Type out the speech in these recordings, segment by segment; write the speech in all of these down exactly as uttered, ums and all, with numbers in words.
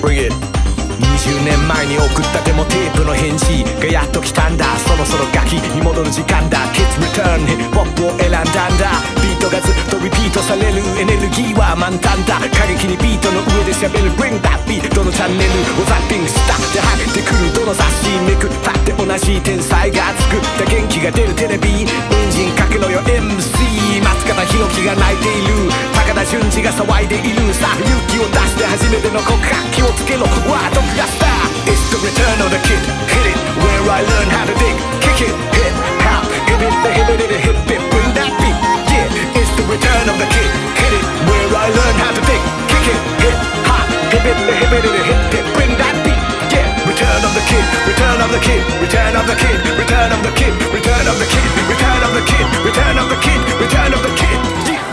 Bring it。にじゅうねんまえに送ったデモテープの返事がやっと来たんだ。そろそろガキに戻る時間だ。 Kids Return ヒップホップを選んだんだ。ビートがずっとリピートされる。エネルギーは満タンだ。過激にビートの上で喋る Bring that beat。 どのチャンネルをザッピングしたで入ってくる。どの雑誌めくったって同じ天才が作った元気が出るテレビ。エンジンかけろよ エムシー。 松方弘樹が泣いている。高田純次が騒いでいる。さあ勇気を出して初めての告白。気をつけろワードがスター。It's the return of the kid, hit it, where I learn how to dig, kick it, hip hop, hit it, the hip it, hip it, bring that beat, yeah. It's the return of the kid, hit it, where I learn how to dig, kick it, hip hop, hip it, the hip it, hip it, bring that beat, yeah. Return of the kid, return of the kid, return of the kid, return of the kid, return of the kid, return of the kid, return of the kid, return of the kid, yeah.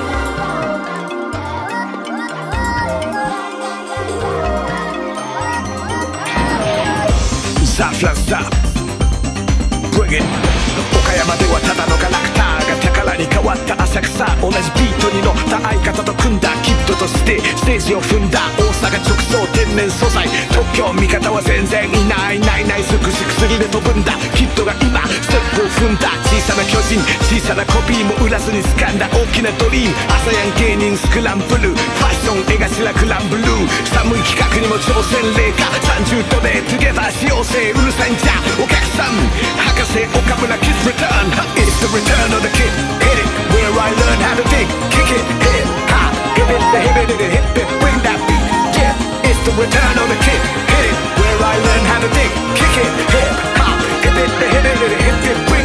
ザ・フランスだ Bring it。 岡山ではただのガラクターが宝に変わった浅草。同じビートに乗った相方と組んだ。キッドとしてステージを踏んだ。大阪直送天然素材。東京味方は全然いないないない。すくし薬で飛ぶんだ。キッドが今ステップを踏んだ。小さな巨人小さなコピーも売らずに掴んだ大きなドリーム。朝やん芸人スクランブル。ファッション絵頭クランブルー。寒い企画にも挑戦冷夏。さんじゅうどでトゥゲザーしようぜ。うるさいんじゃお客さん。博士岡村 Kids Return。 It's the return of the kid, hit it, where I learn how to dig, kick it, hip hop, hip it, the hip it, hip it, bring that beat, yeah. It's the return of the kid, hit it, where I learn how to dig, kick it, hip hop, hip it, the hip it, hip it,